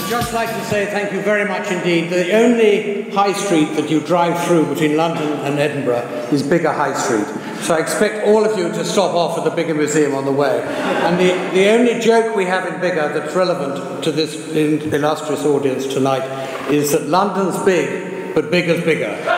I'd just like to say thank you very much indeed. The only high street that you drive through between London and Edinburgh is Biggar High Street. So I expect all of you to stop off at the Biggar Museum on the way. And the only joke we have in Biggar that's relevant to this illustrious audience tonight is that London's big, but Biggar's bigger.